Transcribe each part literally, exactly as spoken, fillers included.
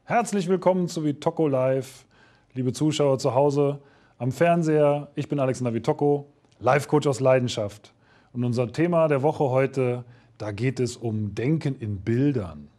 Herzlich willkommen zu Vitoko Live, liebe Zuschauer zu Hause am Fernseher. Ich bin Alexander Vitoko, Life-Coach aus Leidenschaft. Und unser Thema der Woche heute, da geht es um Denken in Bildern.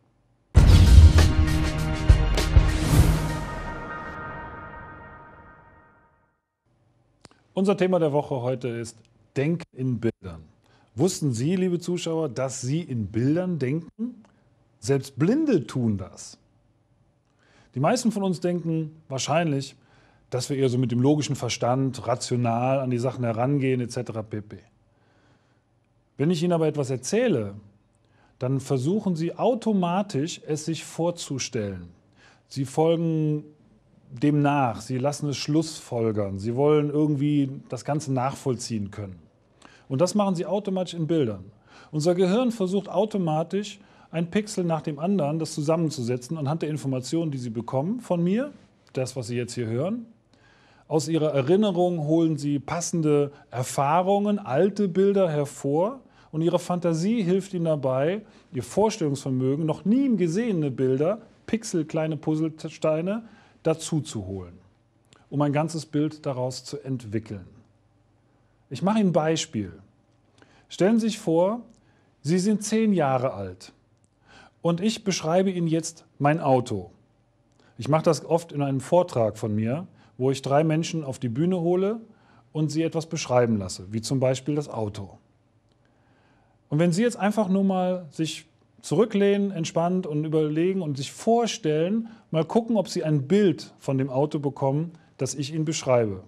Unser Thema der Woche heute ist Denken in Bildern. Wussten Sie, liebe Zuschauer, dass Sie in Bildern denken? Selbst Blinde tun das. Die meisten von uns denken wahrscheinlich, dass wir eher so mit dem logischen Verstand, rational an die Sachen herangehen et cetera pp. Wenn ich Ihnen aber etwas erzähle, dann versuchen Sie automatisch, es sich vorzustellen. Sie folgen dem nach, Sie lassen es schlussfolgern, Sie wollen irgendwie das Ganze nachvollziehen können. Und das machen Sie automatisch in Bildern. Unser Gehirn versucht automatisch, ein Pixel nach dem anderen, das zusammenzusetzen anhand der Informationen, die Sie bekommen von mir, das, was Sie jetzt hier hören. Aus Ihrer Erinnerung holen Sie passende Erfahrungen, alte Bilder hervor und Ihre Fantasie hilft Ihnen dabei, Ihr Vorstellungsvermögen, noch nie gesehene Bilder, Pixel, kleine Puzzlesteine, dazu zu holen, um ein ganzes Bild daraus zu entwickeln. Ich mache Ihnen ein Beispiel. Stellen Sie sich vor, Sie sind zehn Jahre alt. Und ich beschreibe Ihnen jetzt mein Auto. Ich mache das oft in einem Vortrag von mir, wo ich drei Menschen auf die Bühne hole und sie etwas beschreiben lasse, wie zum Beispiel das Auto. Und wenn Sie jetzt einfach nur mal sich zurücklehnen, entspannt und überlegen und sich vorstellen, mal gucken, ob Sie ein Bild von dem Auto bekommen, das ich Ihnen beschreibe.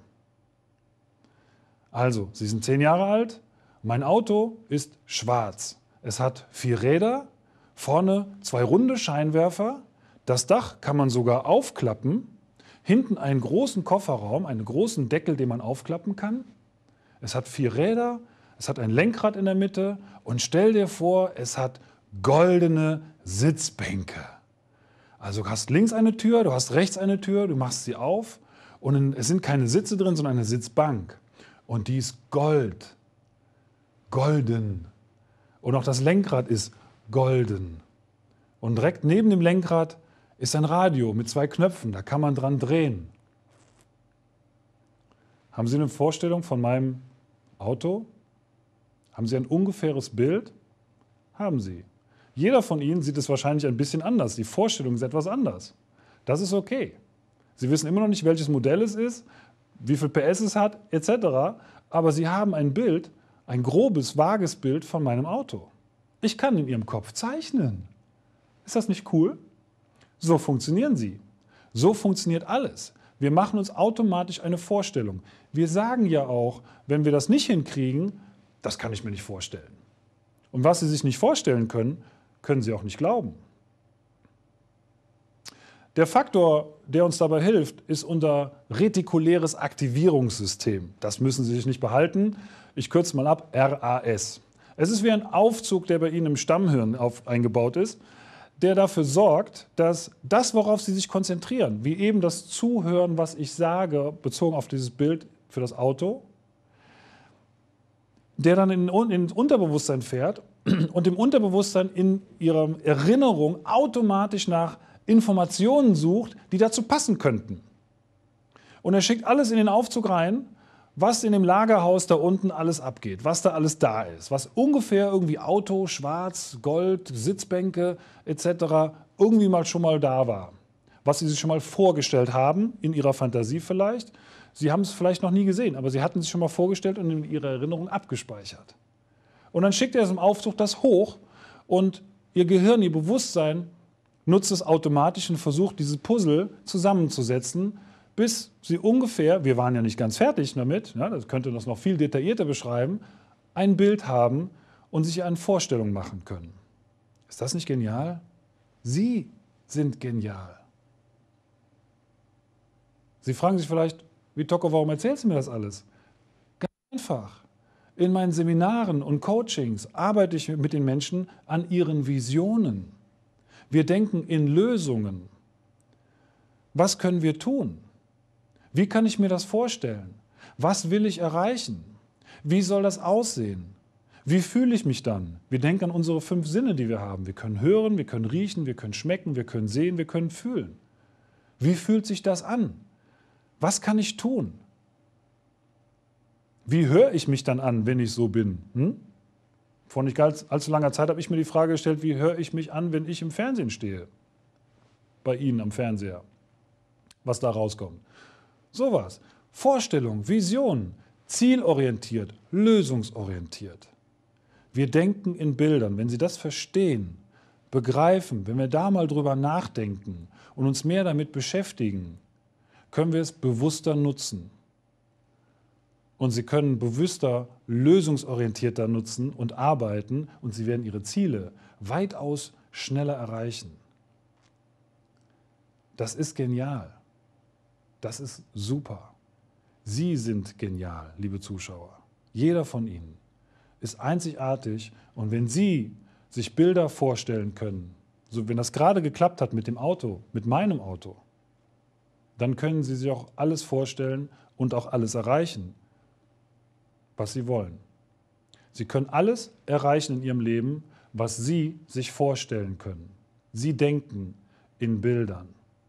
Also, Sie sind zehn Jahre alt, mein Auto ist schwarz. Es hat vier Räder, vorne zwei runde Scheinwerfer, das Dach kann man sogar aufklappen, hinten einen großen Kofferraum, einen großen Deckel, den man aufklappen kann. Es hat vier Räder, es hat ein Lenkrad in der Mitte und stell dir vor, es hat goldene Sitzbänke. Also du hast links eine Tür, du hast rechts eine Tür, du machst sie auf und es sind keine Sitze drin, sondern eine Sitzbank. Und die ist Gold, golden. Und auch das Lenkrad ist golden. Und direkt neben dem Lenkrad ist ein Radio mit zwei Knöpfen, da kann man dran drehen. Haben Sie eine Vorstellung von meinem Auto? Haben Sie ein ungefähres Bild? Haben Sie. Jeder von Ihnen sieht es wahrscheinlich ein bisschen anders. Die Vorstellung ist etwas anders. Das ist okay. Sie wissen immer noch nicht, welches Modell es ist, wie viel P S es hat, et cetera. Aber Sie haben ein Bild, ein grobes, vages Bild von meinem Auto. Ich kann in Ihrem Kopf zeichnen. Ist das nicht cool? So funktionieren Sie. So funktioniert alles. Wir machen uns automatisch eine Vorstellung. Wir sagen ja auch, wenn wir das nicht hinkriegen, das kann ich mir nicht vorstellen. Und was Sie sich nicht vorstellen können, können Sie auch nicht glauben. Der Faktor, der uns dabei hilft, ist unser retikuläres Aktivierungssystem. Das müssen Sie sich nicht behalten. Ich kürze mal ab, R A S. Es ist wie ein Aufzug, der bei Ihnen im Stammhirn auf, eingebaut ist, der dafür sorgt, dass das, worauf Sie sich konzentrieren, wie eben das Zuhören, was ich sage, bezogen auf dieses Bild für das Auto, der dann in, ins Unterbewusstsein fährt und im Unterbewusstsein in Ihrer Erinnerung automatisch nach Informationen sucht, die dazu passen könnten. Und er schickt alles in den Aufzug rein, was in dem Lagerhaus da unten alles abgeht, was da alles da ist, was ungefähr irgendwie Auto, Schwarz, Gold, Sitzbänke et cetera irgendwie mal schon mal da war. Was Sie sich schon mal vorgestellt haben, in Ihrer Fantasie vielleicht. Sie haben es vielleicht noch nie gesehen, aber Sie hatten es sich schon mal vorgestellt und in Ihrer Erinnerung abgespeichert. Und dann schickt er es im Aufzug das hoch und Ihr Gehirn, Ihr Bewusstsein nutzt es automatisch und versucht, dieses Puzzle zusammenzusetzen, bis Sie ungefähr, wir waren ja nicht ganz fertig damit, ja, das könnte das noch viel detaillierter beschreiben, ein Bild haben und sich eine Vorstellung machen können. Ist das nicht genial? Sie sind genial. Sie fragen sich vielleicht, Vitoko, warum erzählst du mir das alles? Ganz einfach. In meinen Seminaren und Coachings arbeite ich mit den Menschen an ihren Visionen. Wir denken in Lösungen. Was können wir tun? Wie kann ich mir das vorstellen? Was will ich erreichen? Wie soll das aussehen? Wie fühle ich mich dann? Wir denken an unsere fünf Sinne, die wir haben. Wir können hören, wir können riechen, wir können schmecken, wir können sehen, wir können fühlen. Wie fühlt sich das an? Was kann ich tun? Wie höre ich mich dann an, wenn ich so bin? Hm? Vor nicht allzu langer Zeit habe ich mir die Frage gestellt, wie höre ich mich an, wenn ich im Fernsehen stehe? Bei Ihnen am Fernseher. Was da rauskommt. Sowas. Vorstellung, Vision, zielorientiert, lösungsorientiert. Wir denken in Bildern. Wenn Sie das verstehen, begreifen, wenn wir da mal drüber nachdenken und uns mehr damit beschäftigen, können wir es bewusster nutzen. Und Sie können bewusster, lösungsorientierter nutzen und arbeiten und Sie werden Ihre Ziele weitaus schneller erreichen. Das ist genial. Das ist super. Sie sind genial, liebe Zuschauer. Jeder von Ihnen ist einzigartig und wenn Sie sich Bilder vorstellen können, so wenn das gerade geklappt hat mit dem Auto, mit meinem Auto, dann können Sie sich auch alles vorstellen und auch alles erreichen, was Sie wollen. Sie können alles erreichen in Ihrem Leben, was Sie sich vorstellen können. Sie denken in Bildern.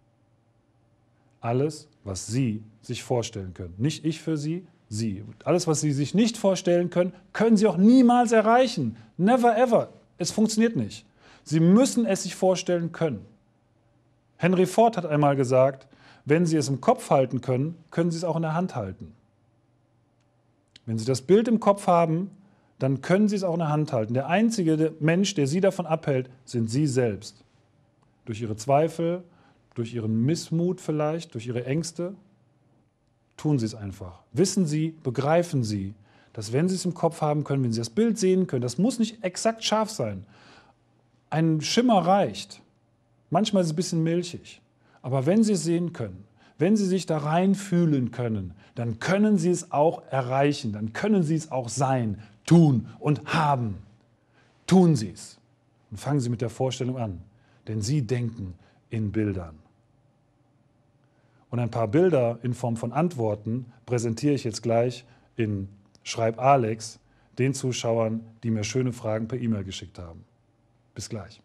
Alles, was Sie sich vorstellen können. Nicht ich für Sie, Sie. Alles, was Sie sich nicht vorstellen können, können Sie auch niemals erreichen. Never ever. Es funktioniert nicht. Sie müssen es sich vorstellen können. Henry Ford hat einmal gesagt, wenn Sie es im Kopf halten können, können Sie es auch in der Hand halten. Wenn Sie das Bild im Kopf haben, dann können Sie es auch in der Hand halten. Der einzige Mensch, der Sie davon abhält, sind Sie selbst. Durch Ihre Zweifel, durch Ihren Missmut vielleicht, durch Ihre Ängste. Tun Sie es einfach. Wissen Sie, begreifen Sie, dass wenn Sie es im Kopf haben können, wenn Sie das Bild sehen können, das muss nicht exakt scharf sein. Ein Schimmer reicht. Manchmal ist es ein bisschen milchig. Aber wenn Sie es sehen können, wenn Sie sich da reinfühlen können, dann können Sie es auch erreichen, dann können Sie es auch sein, tun und haben. Tun Sie es. Und fangen Sie mit der Vorstellung an, denn Sie denken in Bildern. Und ein paar Bilder in Form von Antworten präsentiere ich jetzt gleich in Schreib Alex den Zuschauern, die mir schöne Fragen per E-Mail geschickt haben. Bis gleich.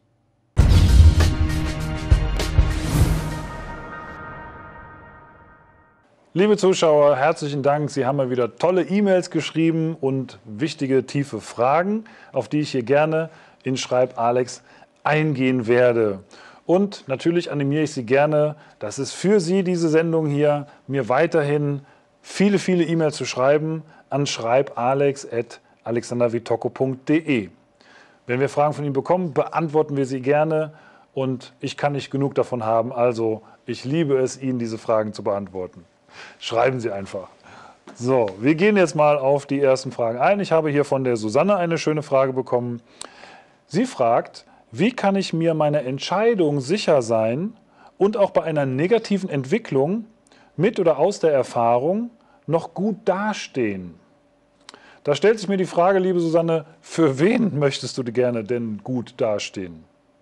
Liebe Zuschauer, herzlichen Dank. Sie haben mir wieder tolle E-Mails geschrieben und wichtige, tiefe Fragen, auf die ich hier gerne in Schreib Alex eingehen werde. Und natürlich animiere ich Sie gerne, das ist für Sie diese Sendung hier, mir weiterhin viele, viele E-Mails zu schreiben an schreib alex at alexander vitocco punkt de. Wenn wir Fragen von Ihnen bekommen, beantworten wir sie gerne und ich kann nicht genug davon haben, also ich liebe es, Ihnen diese Fragen zu beantworten. Schreiben Sie einfach. So, wir gehen jetzt mal auf die ersten Fragen ein. Ich habe hier von der Susanne eine schöne Frage bekommen. Sie fragt, wie kann ich mir meiner Entscheidung sicher sein und auch bei einer negativen Entwicklung mit oder aus der Erfahrung noch gut dastehen? Da stellt sich mir die Frage, liebe Susanne, für wen möchtest du gerne denn gut dastehen?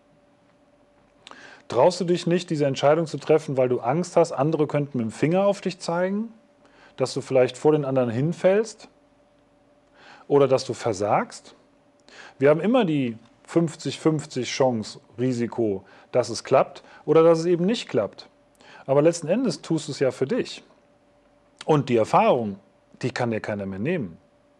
Traust du dich nicht, diese Entscheidung zu treffen, weil du Angst hast, andere könnten mit dem Finger auf dich zeigen, dass du vielleicht vor den anderen hinfällst oder dass du versagst? Wir haben immer die fünfzig fünfzig Chance, Risiko, dass es klappt oder dass es eben nicht klappt. Aber letzten Endes tust du es ja für dich. Und die Erfahrung, die kann dir keiner mehr nehmen.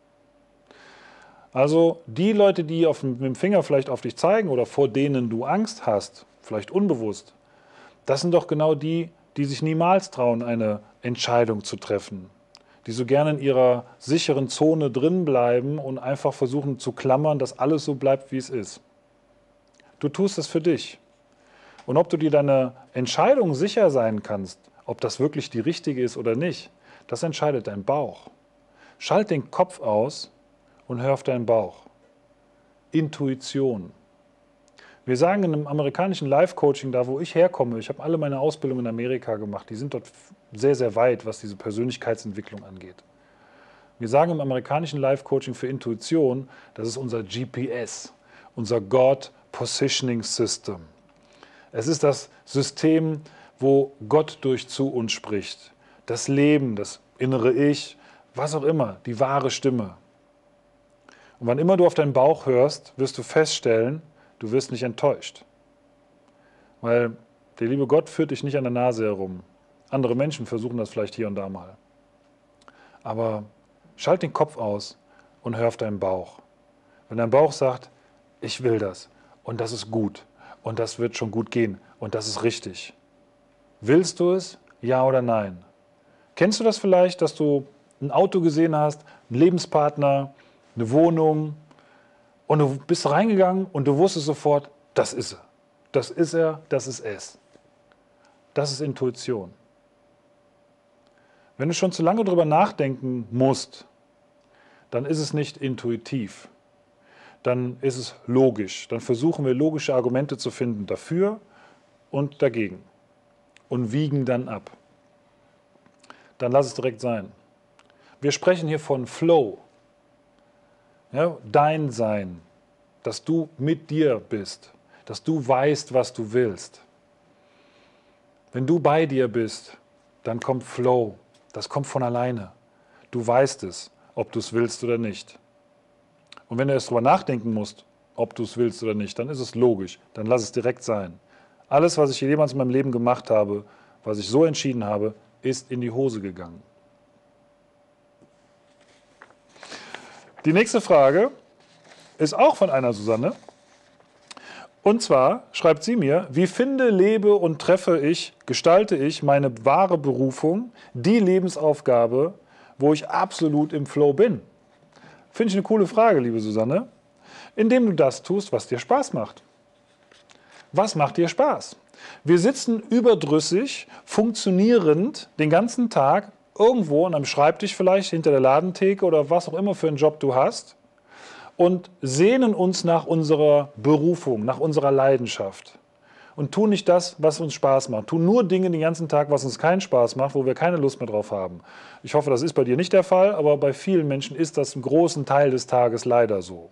Also die Leute, die auf, mit dem Finger vielleicht auf dich zeigen oder vor denen du Angst hast, vielleicht unbewusst, das sind doch genau die, die sich niemals trauen, eine Entscheidung zu treffen. Die so gerne in ihrer sicheren Zone drin bleiben und einfach versuchen zu klammern, dass alles so bleibt, wie es ist. Du tust es für dich. Und ob du dir deine Entscheidung sicher sein kannst, ob das wirklich die richtige ist oder nicht, das entscheidet dein Bauch. Schalt den Kopf aus und hör auf deinen Bauch. Intuition. Wir sagen in einem amerikanischen Life-Coaching, da wo ich herkomme, ich habe alle meine Ausbildung in Amerika gemacht, die sind dort sehr, sehr weit, was diese Persönlichkeitsentwicklung angeht. Wir sagen im amerikanischen Life-Coaching für Intuition, das ist unser G P S, unser God Positioning System. Es ist das System, wo Gott durch zu uns spricht. Das Leben, das innere Ich, was auch immer, die wahre Stimme. Und wann immer du auf deinen Bauch hörst, wirst du feststellen, du wirst nicht enttäuscht. Weil der liebe Gott führt dich nicht an der Nase herum. Andere Menschen versuchen das vielleicht hier und da mal. Aber schalt den Kopf aus und hör auf deinen Bauch. Wenn dein Bauch sagt, ich will das und das ist gut und das wird schon gut gehen und das ist richtig. Willst du es? Ja oder nein? Kennst du das vielleicht, dass du ein Auto gesehen hast, einen Lebenspartner, eine Wohnung und du bist reingegangen und du wusstest sofort, das ist er, das ist er, das ist es. Das ist Intuition. Wenn du schon zu lange darüber nachdenken musst, dann ist es nicht intuitiv. Dann ist es logisch. Dann versuchen wir logische Argumente zu finden dafür und dagegen und wiegen dann ab. Dann lass es direkt sein. Wir sprechen hier von Flow. Ja, dein Sein, dass du mit dir bist, dass du weißt, was du willst. Wenn du bei dir bist, dann kommt Flow. Das kommt von alleine. Du weißt es, ob du es willst oder nicht. Und wenn du erst darüber nachdenken musst, ob du es willst oder nicht, dann ist es logisch. Dann lass es direkt sein. Alles, was ich jemals in meinem Leben gemacht habe, was ich so entschieden habe, ist in die Hose gegangen. Die nächste Frage ist auch von einer Susanne. Und zwar schreibt sie mir, wie finde, lebe und treffe ich, gestalte ich meine wahre Berufung, die Lebensaufgabe, wo ich absolut im Flow bin? Finde ich eine coole Frage, liebe Susanne. Indem du das tust, was dir Spaß macht. Was macht dir Spaß? Wir sitzen überdrüssig, funktionierend den ganzen Tag irgendwo an einem Schreibtisch vielleicht, hinter der Ladentheke oder was auch immer für einen Job du hast und sehnen uns nach unserer Berufung, nach unserer Leidenschaft und tun nicht das, was uns Spaß macht. Tun nur Dinge den ganzen Tag, was uns keinen Spaß macht, wo wir keine Lust mehr drauf haben. Ich hoffe, das ist bei dir nicht der Fall, aber bei vielen Menschen ist das im großen Teil des Tages leider so.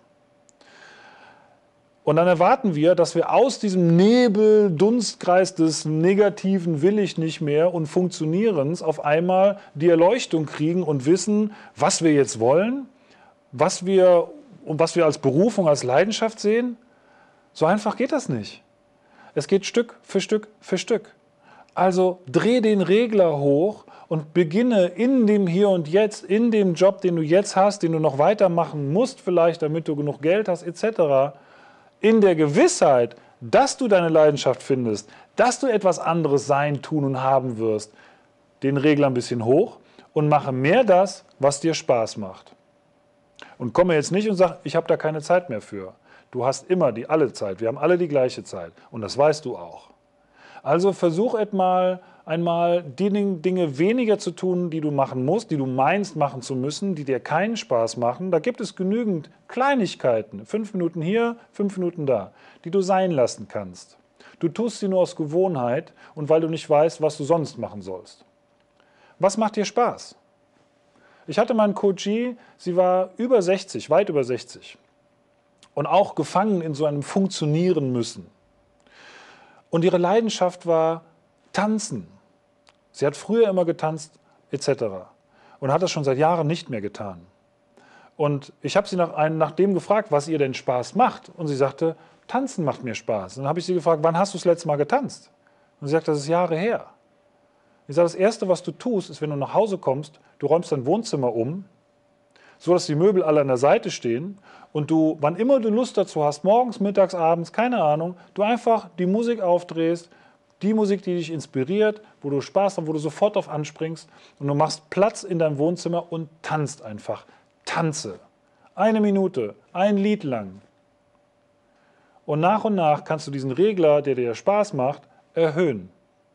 Und dann erwarten wir, dass wir aus diesem Nebel, Dunstkreis des Negativen will ich nicht mehr und Funktionierens auf einmal die Erleuchtung kriegen und wissen, was wir jetzt wollen, was wir, und was wir als Berufung, als Leidenschaft sehen. So einfach geht das nicht. Es geht Stück für Stück für Stück. Also dreh den Regler hoch und beginne in dem Hier und Jetzt, in dem Job, den du jetzt hast, den du noch weitermachen musst vielleicht, damit du genug Geld hast et cetera, in der Gewissheit, dass du deine Leidenschaft findest, dass du etwas anderes sein, tun und haben wirst, den Regler ein bisschen hoch und mache mehr das, was dir Spaß macht. Und komme jetzt nicht und sag, ich habe da keine Zeit mehr für. Du hast immer die alle Zeit, wir haben alle die gleiche Zeit und das weißt du auch. Also versuch einmal, einmal die Dinge weniger zu tun, die du machen musst, die du meinst machen zu müssen, die dir keinen Spaß machen. Da gibt es genügend Kleinigkeiten, fünf Minuten hier, fünf Minuten da, die du sein lassen kannst. Du tust sie nur aus Gewohnheit und weil du nicht weißt, was du sonst machen sollst. Was macht dir Spaß? Ich hatte mal einen Coachie, sie war über sechzig, weit über sechzig und auch gefangen in so einem Funktionieren müssen. Und ihre Leidenschaft war Tanzen. Sie hat früher immer getanzt et cetera und hat das schon seit Jahren nicht mehr getan. Und ich habe sie nach, einem, nach dem gefragt, was ihr denn Spaß macht. Und sie sagte, Tanzen macht mir Spaß. Und dann habe ich sie gefragt, wann hast du das letzte Mal getanzt? Und sie sagte, das ist Jahre her. Ich sage, das Erste, was du tust, ist, wenn du nach Hause kommst, du räumst dein Wohnzimmer um, so dass die Möbel alle an der Seite stehen und du, wann immer du Lust dazu hast, morgens, mittags, abends, keine Ahnung, du einfach die Musik aufdrehst, die Musik, die dich inspiriert, wo du Spaß hast, wo du sofort drauf anspringst und du machst Platz in deinem Wohnzimmer und tanzt einfach. Tanze. Eine Minute, ein Lied lang. Und nach und nach kannst du diesen Regler, der dir Spaß macht, erhöhen.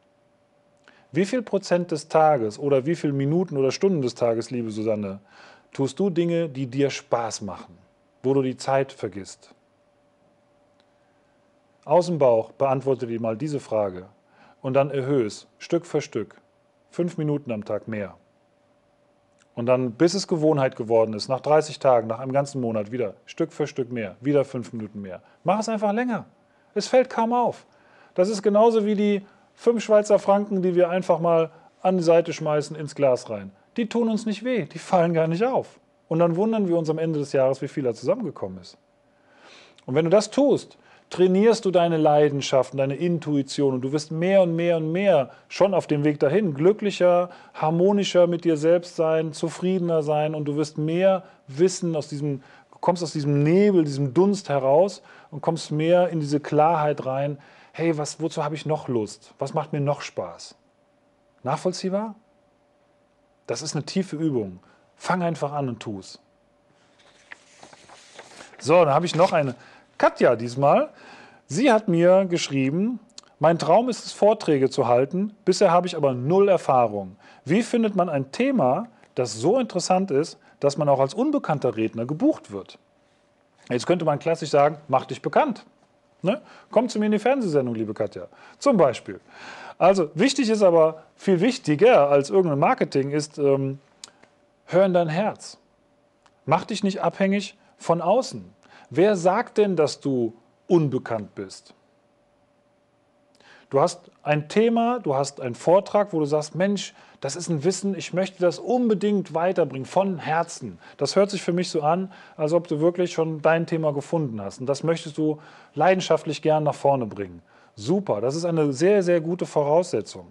Wie viel Prozent des Tages oder wie viele Minuten oder Stunden des Tages, liebe Susanne, tust du Dinge, die dir Spaß machen, wo du die Zeit vergisst? Aus dem Bauch beantworte dir mal diese Frage und dann erhöhe es Stück für Stück, fünf Minuten am Tag mehr. Und dann, bis es Gewohnheit geworden ist, nach dreißig Tagen, nach einem ganzen Monat wieder Stück für Stück mehr, wieder fünf Minuten mehr. Mach es einfach länger. Es fällt kaum auf. Das ist genauso wie die fünf Schweizer Franken, die wir einfach mal an die Seite schmeißen, ins Glas rein. Die tun uns nicht weh, die fallen gar nicht auf. Und dann wundern wir uns am Ende des Jahres, wie viel da zusammengekommen ist. Und wenn du das tust, trainierst du deine Leidenschaften, deine Intuition und du wirst mehr und mehr und mehr schon auf dem Weg dahin glücklicher, harmonischer mit dir selbst sein, zufriedener sein und du wirst mehr wissen, aus diesem, du kommst aus diesem Nebel, diesem Dunst heraus und kommst mehr in diese Klarheit rein. Hey, was, wozu habe ich noch Lust? Was macht mir noch Spaß? Nachvollziehbar? Das ist eine tiefe Übung. Fang einfach an und tu es. So, dann habe ich noch eine. Katja diesmal. Sie hat mir geschrieben, mein Traum ist es, Vorträge zu halten. Bisher habe ich aber null Erfahrung. Wie findet man ein Thema, das so interessant ist, dass man auch als unbekannter Redner gebucht wird? Jetzt könnte man klassisch sagen, mach dich bekannt. Ne? Komm zu mir in die Fernsehsendung, liebe Katja. Zum Beispiel. Also wichtig ist aber, viel wichtiger als irgendein Marketing ist, ähm, hör in dein Herz. Mach dich nicht abhängig von außen. Wer sagt denn, dass du unbekannt bist? Du hast ein Thema, du hast einen Vortrag, wo du sagst, Mensch, das ist ein Wissen, ich möchte das unbedingt weiterbringen, von Herzen. Das hört sich für mich so an, als ob du wirklich schon dein Thema gefunden hast. Und das möchtest du leidenschaftlich gern nach vorne bringen. Super, das ist eine sehr, sehr gute Voraussetzung.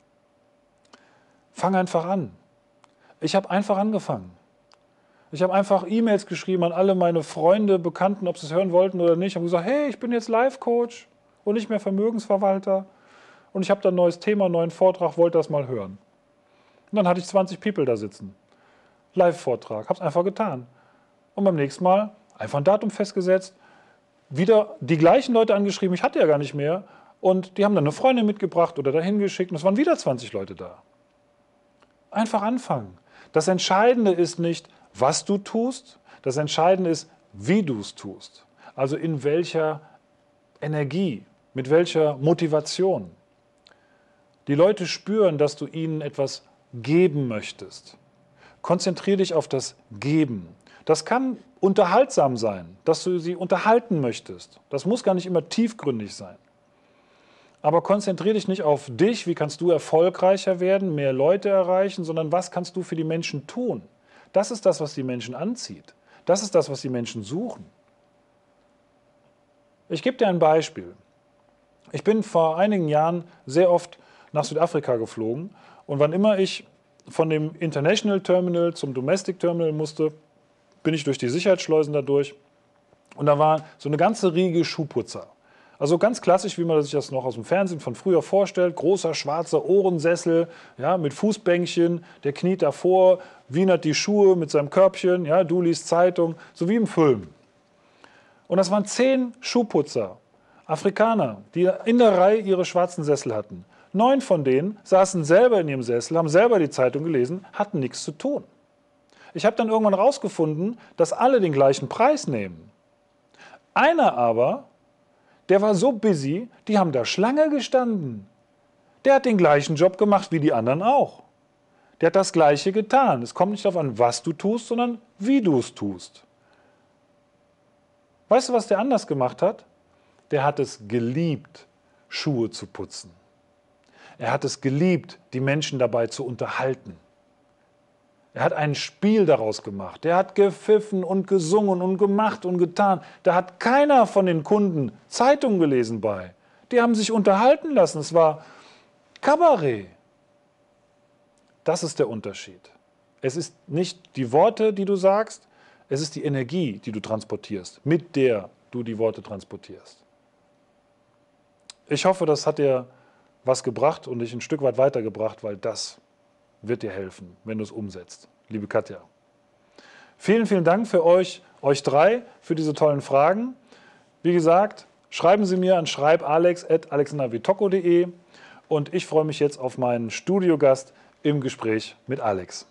Fang einfach an. Ich habe einfach angefangen. Ich habe einfach E-Mails geschrieben an alle meine Freunde, Bekannten, ob sie es hören wollten oder nicht. Ich habe gesagt, hey, ich bin jetzt Life-Coach und nicht mehr Vermögensverwalter. Und ich habe da ein neues Thema, einen neuen Vortrag, wollte das mal hören. Und dann hatte ich zwanzig People da sitzen. Live-Vortrag, habe es einfach getan. Und beim nächsten Mal einfach ein Datum festgesetzt, wieder die gleichen Leute angeschrieben, ich hatte ja gar nicht mehr. Und die haben dann eine Freundin mitgebracht oder dahin geschickt und es waren wieder zwanzig Leute da. Einfach anfangen. Das Entscheidende ist nicht, was du tust, das Entscheidende ist, wie du es tust. Also in welcher Energie, mit welcher Motivation. Die Leute spüren, dass du ihnen etwas geben möchtest. Konzentriere dich auf das Geben. Das kann unterhaltsam sein, dass du sie unterhalten möchtest. Das muss gar nicht immer tiefgründig sein. Aber konzentriere dich nicht auf dich, wie kannst du erfolgreicher werden, mehr Leute erreichen, sondern was kannst du für die Menschen tun? Das ist das, was die Menschen anzieht. Das ist das, was die Menschen suchen. Ich gebe dir ein Beispiel. Ich bin vor einigen Jahren sehr oft nach Südafrika geflogen und wann immer ich von dem International Terminal zum Domestic Terminal musste, bin ich durch die Sicherheitsschleusen dadurch und da war so eine ganze Riege Schuhputzer. Also ganz klassisch, wie man sich das noch aus dem Fernsehen von früher vorstellt. Großer schwarzer Ohrensessel, ja, mit Fußbänkchen, der kniet davor, wienert die Schuhe mit seinem Körbchen, ja, du liest Zeitung, so wie im Film. Und das waren zehn Schuhputzer, Afrikaner, die in der Reihe ihre schwarzen Sessel hatten. Neun von denen saßen selber in ihrem Sessel, haben selber die Zeitung gelesen, hatten nichts zu tun. Ich habe dann irgendwann rausgefunden, dass alle den gleichen Preis nehmen. Einer aber, der war so busy, die haben da Schlange gestanden. Der hat den gleichen Job gemacht wie die anderen auch. Der hat das Gleiche getan. Es kommt nicht darauf an, was du tust, sondern wie du es tust. Weißt du, was der anders gemacht hat? Der hat es geliebt, Schuhe zu putzen. Er hat es geliebt, die Menschen dabei zu unterhalten. Er hat ein Spiel daraus gemacht. Der hat gepfiffen und gesungen und gemacht und getan. Da hat keiner von den Kunden Zeitungen gelesen bei. Die haben sich unterhalten lassen. Es war Kabarett. Das ist der Unterschied. Es ist nicht die Worte, die du sagst, es ist die Energie, die du transportierst, mit der du die Worte transportierst. Ich hoffe, das hat dir was gebracht und dich ein Stück weit weitergebracht, weil das wird dir helfen, wenn du es umsetzt. Liebe Katja. Vielen, vielen Dank für euch, euch drei, für diese tollen Fragen. Wie gesagt, schreiben Sie mir an schreibalex at alexandervitocco punkt de und ich freue mich jetzt auf meinen Studiogast im Gespräch mit Alex.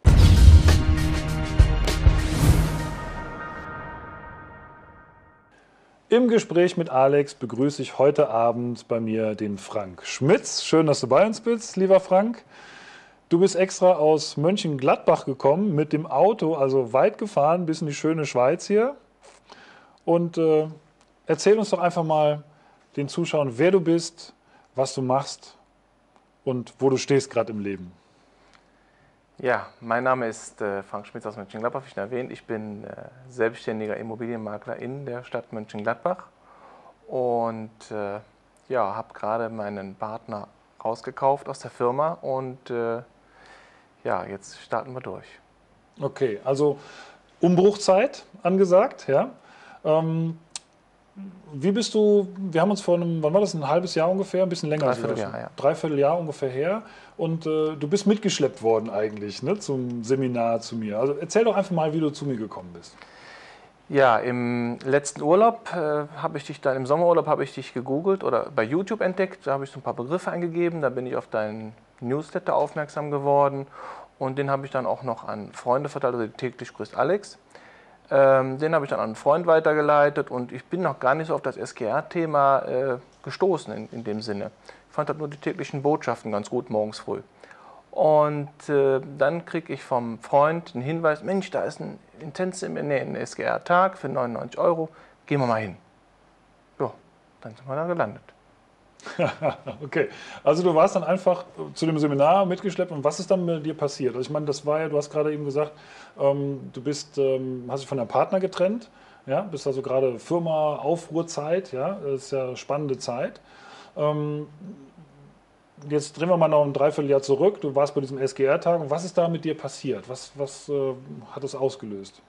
Im Gespräch mit Alex begrüße ich heute Abend bei mir den Frank Schmitz. Schön, dass du bei uns bist, lieber Frank. Du bist extra aus Mönchengladbach gekommen mit dem Auto, also weit gefahren bis in die schöne Schweiz hier. Und äh, erzähl uns doch einfach mal den Zuschauern, wer du bist, was du machst und wo du stehst gerade im Leben. Ja, mein Name ist äh, Frank Schmitz aus Mönchengladbach, wie schon erwähnt. Ich bin äh, selbstständiger Immobilienmakler in der Stadt Mönchengladbach und äh, ja, habe gerade meinen Partner rausgekauft aus der Firma und äh, ja, jetzt starten wir durch. Okay, also Umbruchzeit angesagt, ja. Ähm, wie bist du, wir haben uns vor einem, wann war das, ein halbes Jahr ungefähr, ein bisschen länger sogar Dreivierteljahr, schon, ja. Dreivierteljahr ungefähr her und äh, du bist mitgeschleppt worden eigentlich, ne, zum Seminar zu mir. Also erzähl doch einfach mal, wie du zu mir gekommen bist. Ja, im letzten Urlaub äh, habe ich dich dann, im Sommerurlaub habe ich dich gegoogelt oder bei YouTube entdeckt. Da habe ich so ein paar Begriffe eingegeben. Da bin ich auf deinen Newsletter aufmerksam geworden und den habe ich dann auch noch an Freunde verteilt, also täglich grüßt Alex. Ähm, den habe ich dann an einen Freund weitergeleitet und ich bin noch gar nicht so auf das S G R-Thema äh, gestoßen in, in dem Sinne. Ich fand halt nur die täglichen Botschaften ganz gut morgens früh. Und äh, dann kriege ich vom Freund einen Hinweis, Mensch, da ist ein Intensiv, nee, ein S G R-Tag für neunundneunzig Euro, gehen wir mal hin. Ja, dann sind wir da gelandet. Okay, also du warst dann einfach zu dem Seminar mitgeschleppt und was ist dann mit dir passiert? Also ich meine, das war ja, du hast gerade eben gesagt, ähm, du bist, ähm, hast dich von deinem Partner getrennt, ja, bist also gerade Firma, Aufruhrzeit, ja, das ist ja eine spannende Zeit. Ähm, jetzt drehen wir mal noch ein Dreivierteljahr zurück, du warst bei diesem S G R-Tag und was ist da mit dir passiert? Was, was äh, hat es ausgelöst?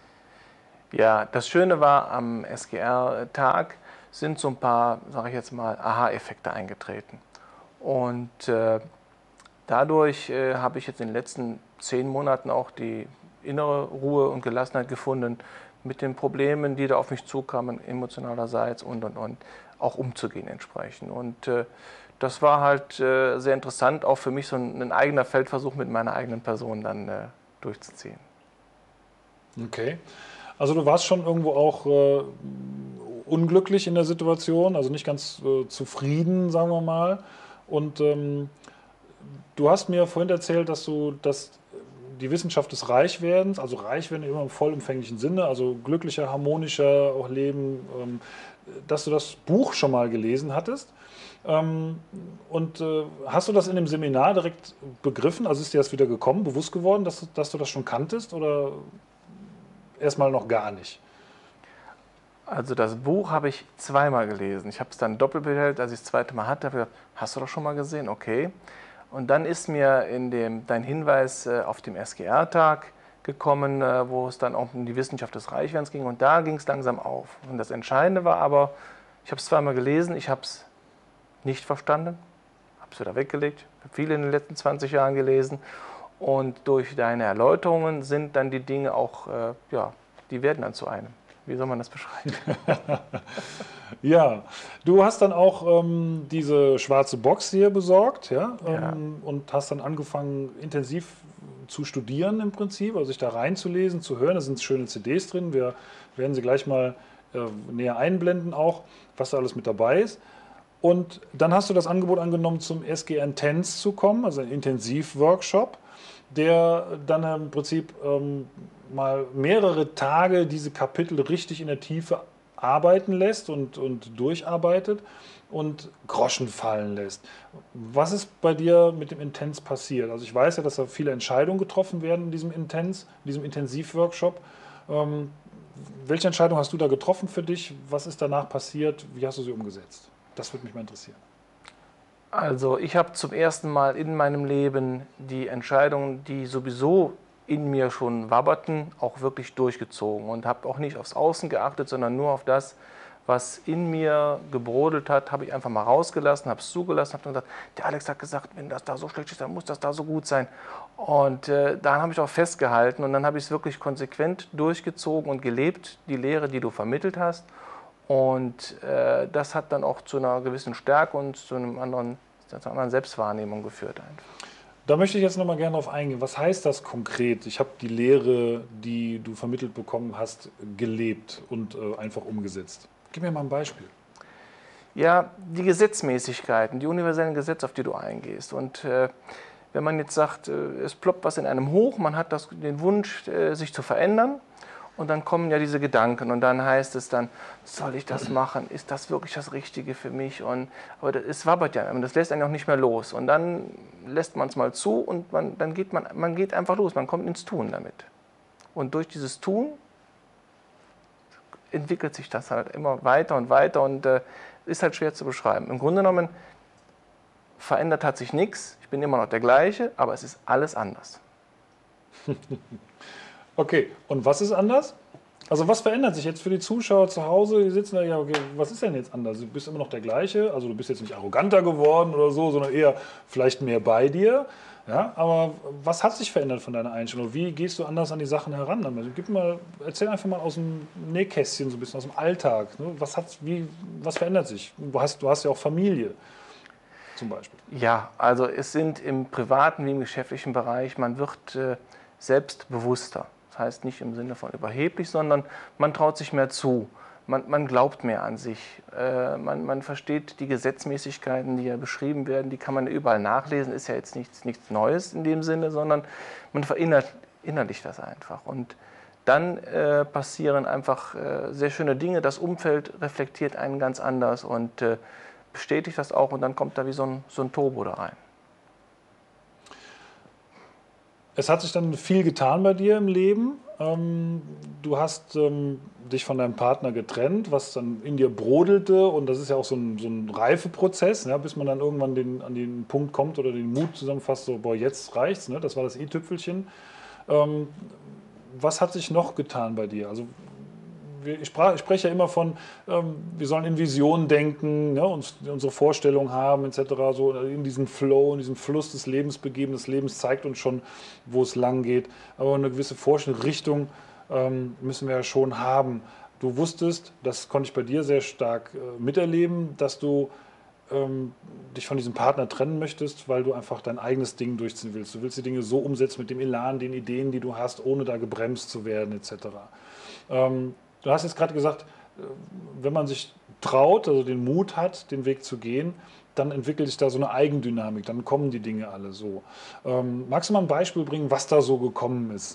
Ja, das Schöne war, am S G R-Tag sind so ein paar, sage ich jetzt mal, Aha-Effekte eingetreten. Und äh, dadurch äh, habe ich jetzt in den letzten zehn Monaten auch die innere Ruhe und Gelassenheit gefunden, mit den Problemen, die da auf mich zukamen, emotionalerseits und, und, und, auch umzugehen entsprechend. Und äh, das war halt äh, sehr interessant, auch für mich so ein, ein eigener Feldversuch mit meiner eigenen Person dann äh, durchzuziehen. Okay. Also du warst schon irgendwo auch äh, unglücklich in der Situation, also nicht ganz äh, zufrieden, sagen wir mal. Und ähm, du hast mir vorhin erzählt, dass du dass die Wissenschaft des Reichwerdens, also reich werden immer im vollumfänglichen Sinne, also glücklicher, harmonischer auch leben, ähm, dass du das Buch schon mal gelesen hattest. Ähm, und äh, hast du das in dem Seminar direkt begriffen? Also ist dir das wieder gekommen, bewusst geworden, dass, du- dass du das schon kanntest oder erstmal noch gar nicht? Also das Buch habe ich zweimal gelesen. Ich habe es dann doppelt bestellt, als ich das zweite Mal hatte. Habe ich gedacht, hast du das schon mal gesehen? Okay. Und dann ist mir in dem, dein Hinweis äh, auf dem S G R-Tag gekommen, äh, wo es dann auch um die Wissenschaft des Reichwerdens ging. Und da ging es langsam auf. Und das Entscheidende war aber, ich habe es zweimal gelesen, ich habe es nicht verstanden, habe es wieder weggelegt. Ich habe viele in den letzten zwanzig Jahren gelesen. Und durch deine Erläuterungen sind dann die Dinge auch, äh, ja, die werden dann zu einem. Wie soll man das beschreiben? Ja, du hast dann auch ähm, diese schwarze Box hier besorgt, ja, Ja. ähm, und hast dann angefangen, intensiv zu studieren im Prinzip, also sich da reinzulesen, zu hören. Da sind schöne C Ds drin. Wir werden sie gleich mal äh, näher einblenden auch, was da alles mit dabei ist. Und dann hast du das Angebot angenommen, zum S G Intense zu kommen, also ein Intensivworkshop, der dann im Prinzip ähm, mal mehrere Tage diese Kapitel richtig in der Tiefe arbeiten lässt und, und durcharbeitet und Groschen fallen lässt. Was ist bei dir mit dem Intense passiert? Also ich weiß ja, dass da viele Entscheidungen getroffen werden in diesem Intense, in diesem Intensivworkshop. Ähm, welche Entscheidung hast du da getroffen für dich? Was ist danach passiert? Wie hast du sie umgesetzt? Das würde mich mal interessieren. Also ich habe zum ersten Mal in meinem Leben die Entscheidungen, die sowieso in mir schon wabberten, auch wirklich durchgezogen und habe auch nicht aufs Außen geachtet, sondern nur auf das, was in mir gebrodelt hat, habe ich einfach mal rausgelassen, habe es zugelassen, habe dann gesagt, der Alex hat gesagt, wenn das da so schlecht ist, dann muss das da so gut sein. Und äh, daran habe ich auch festgehalten und dann habe ich es wirklich konsequent durchgezogen und gelebt, die Lehre, die du vermittelt hast. Und äh, das hat dann auch zu einer gewissen Stärke und zu, einem anderen, zu einer anderen Selbstwahrnehmung geführt einfach. Da möchte ich jetzt noch mal gerne drauf eingehen. Was heißt das konkret? Ich habe die Lehre, die du vermittelt bekommen hast, gelebt und äh, einfach umgesetzt. Gib mir mal ein Beispiel. Ja, die Gesetzmäßigkeiten, die universellen Gesetze, auf die du eingehst. Und äh, wenn man jetzt sagt, äh, es ploppt was in einem hoch, man hat das, den Wunsch, äh, sich zu verändern. Und dann kommen ja diese Gedanken und dann heißt es dann, soll ich das machen? Ist das wirklich das Richtige für mich? Und, aber das, es wabbert ja, das lässt einen auch nicht mehr los. Und dann lässt man es mal zu und man, dann geht man, man geht einfach los, man kommt ins Tun damit. Und durch dieses Tun entwickelt sich das halt immer weiter und weiter und äh, ist halt schwer zu beschreiben. Im Grunde genommen verändert hat sich nichts, ich bin immer noch der gleiche, aber es ist alles anders. Okay, und was ist anders? Also was verändert sich jetzt für die Zuschauer zu Hause? Die sitzen da, ja, okay, was ist denn jetzt anders? Du bist immer noch der gleiche, also du bist jetzt nicht arroganter geworden oder so, sondern eher vielleicht mehr bei dir. Ja, aber was hat sich verändert von deiner Einstellung? Wie gehst du anders an die Sachen heran? Also gib mal, erzähl einfach mal aus dem Nähkästchen, so ein bisschen aus dem Alltag. Ne? Was, hat, wie, was verändert sich? Du hast, du hast ja auch Familie zum Beispiel. Ja, also es sind im privaten wie im geschäftlichen Bereich, man wird äh, selbstbewusster. Das heißt nicht im Sinne von überheblich, sondern man traut sich mehr zu. Man, man glaubt mehr an sich. Äh, man, man versteht die Gesetzmäßigkeiten, die ja beschrieben werden, die kann man überall nachlesen. Ist ja jetzt nichts, nichts Neues in dem Sinne, sondern man verinnerlicht das einfach. Und dann äh, passieren einfach äh, sehr schöne Dinge. Das Umfeld reflektiert einen ganz anders und äh, bestätigt das auch. Und dann kommt da wie so ein, so ein Turbo da rein. Es hat sich dann viel getan bei dir im Leben. Ähm, du hast ähm, dich von deinem Partner getrennt, was dann in dir brodelte. Und das ist ja auch so ein, so ein Reifeprozess, ja, bis man dann irgendwann den, an den Punkt kommt oder den Mut zusammenfasst, so, boah, jetzt reicht's. Ne? Das war das i-Tüpfelchen. Ähm, was hat sich noch getan bei dir? Also, ich spreche ja immer von, ähm, wir sollen in Visionen denken, ne, uns, unsere Vorstellungen haben et cetera. So in diesen Flow, in diesen Fluss des Lebens begeben. Das Leben zeigt uns schon, wo es lang geht. Aber eine gewisse Vorstellung, Richtung ähm, müssen wir ja schon haben. Du wusstest, das konnte ich bei dir sehr stark äh, miterleben, dass du ähm, dich von diesem Partner trennen möchtest, weil du einfach dein eigenes Ding durchziehen willst. Du willst die Dinge so umsetzen mit dem Elan, den Ideen, die du hast, ohne da gebremst zu werden et cetera. Ähm, Du hast jetzt gerade gesagt, wenn man sich traut, also den Mut hat, den Weg zu gehen, dann entwickelt sich da so eine Eigendynamik, dann kommen die Dinge alle so. Ähm, magst du mal ein Beispiel bringen, was da so gekommen ist?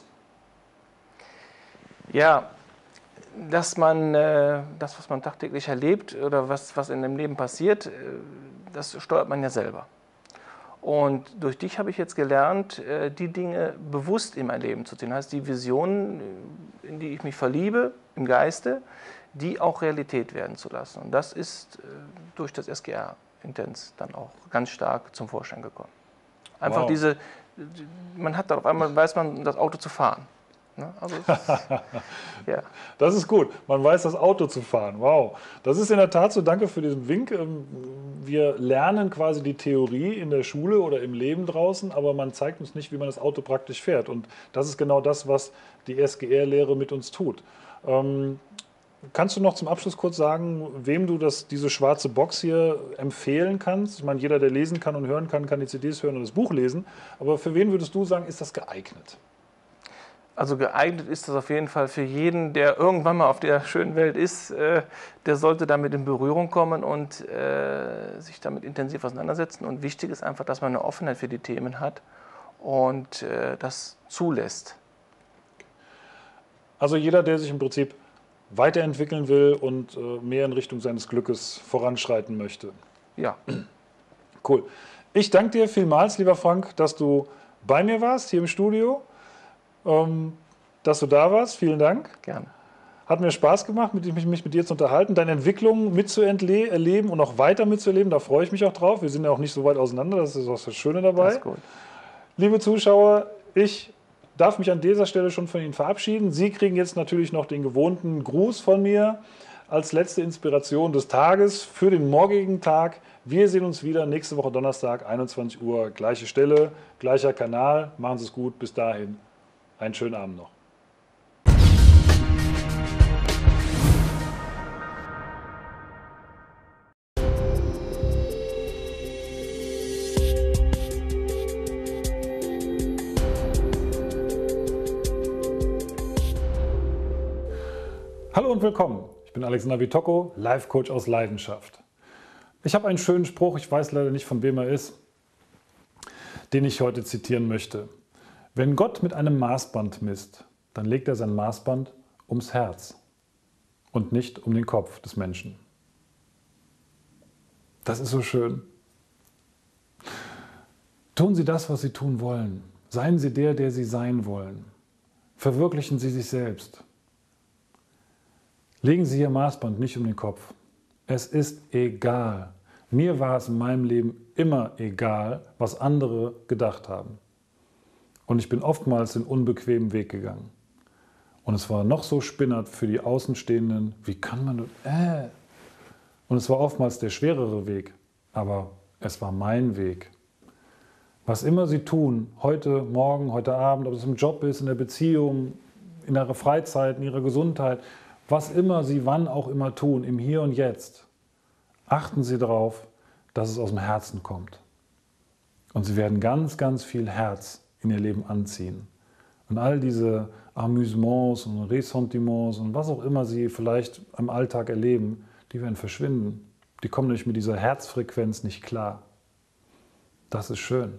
Ja, dass man äh, das, was man tagtäglich erlebt oder was, was in dem Leben passiert, äh, das steuert man ja selber. Und durch dich habe ich jetzt gelernt, äh, die Dinge bewusst in mein Leben zu ziehen. Das heißt, die Visionen, in die ich mich verliebe, im Geiste, die auch Realität werden zu lassen. Und das ist äh, durch das S G R-Intens dann auch ganz stark zum Vorschein gekommen. Einfach wow. diese, man hat dann auf einmal, weiß man, das Auto zu fahren. Ne? Also das, ja. Das ist gut, man weiß, das Auto zu fahren. Wow, das ist in der Tat so, danke für diesen Wink. Wir lernen quasi die Theorie in der Schule oder im Leben draußen, aber man zeigt uns nicht, wie man das Auto praktisch fährt. Und das ist genau das, was die S G R-Lehre mit uns tut. Ähm, kannst du noch zum Abschluss kurz sagen, wem du das, diese schwarze Box hier empfehlen kannst? Ich meine, jeder, der lesen kann und hören kann, kann die C Ds hören und das Buch lesen. Aber für wen würdest du sagen, ist das geeignet? Also geeignet ist das auf jeden Fall für jeden, der irgendwann mal auf der schönen Welt ist. Äh, der sollte damit in Berührung kommen und äh, sich damit intensiv auseinandersetzen. Und wichtig ist einfach, dass man eine Offenheit für die Themen hat und äh, das zulässt. Also jeder, der sich im Prinzip weiterentwickeln will und äh, mehr in Richtung seines Glückes voranschreiten möchte. Ja. Cool. Ich danke dir vielmals, lieber Frank, dass du bei mir warst, hier im Studio. Ähm, dass du da warst. Vielen Dank. Gerne. Hat mir Spaß gemacht, mich, mich mit dir zu unterhalten, deine Entwicklung mitzuerleben und auch weiter mitzuerleben. Da freue ich mich auch drauf. Wir sind ja auch nicht so weit auseinander. Das ist auch das Schöne dabei. Das ist gut. Liebe Zuschauer, ich darf mich an dieser Stelle schon von Ihnen verabschieden. Sie kriegen jetzt natürlich noch den gewohnten Gruß von mir als letzte Inspiration des Tages für den morgigen Tag. Wir sehen uns wieder nächste Woche Donnerstag, einundzwanzig Uhr, gleiche Stelle, gleicher Kanal. Machen Sie es gut. Bis dahin. Einen schönen Abend noch. Hallo und willkommen. Ich bin Alexander Vitocco, Life Coach aus Leidenschaft. Ich habe einen schönen Spruch, ich weiß leider nicht, von wem er ist, den ich heute zitieren möchte. Wenn Gott mit einem Maßband misst, dann legt er sein Maßband ums Herz und nicht um den Kopf des Menschen. Das ist so schön. Tun Sie das, was Sie tun wollen. Seien Sie der, der Sie sein wollen. Verwirklichen Sie sich selbst. Legen Sie Ihr Maßband nicht um den Kopf. Es ist egal. Mir war es in meinem Leben immer egal, was andere gedacht haben. Und ich bin oftmals den unbequemen Weg gegangen. Und es war noch so spinnert für die Außenstehenden, wie kann man das? Äh. Und es war oftmals der schwerere Weg, aber es war mein Weg. Was immer Sie tun, heute, morgen, heute Abend, ob es im Job ist, in der Beziehung, in Ihrer Freizeit, in Ihrer Gesundheit, was immer Sie wann auch immer tun, im Hier und Jetzt, achten Sie darauf, dass es aus dem Herzen kommt. Und Sie werden ganz, ganz viel Herz in Ihr Leben anziehen. Und all diese Amüsements und Ressentiments und was auch immer Sie vielleicht im Alltag erleben, die werden verschwinden. Die kommen nämlich mit dieser Herzfrequenz nicht klar. Das ist schön.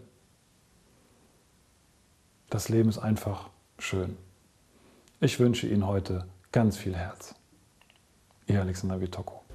Das Leben ist einfach schön. Ich wünsche Ihnen heute ganz viel Herz. Ihr Alexander Vitocco.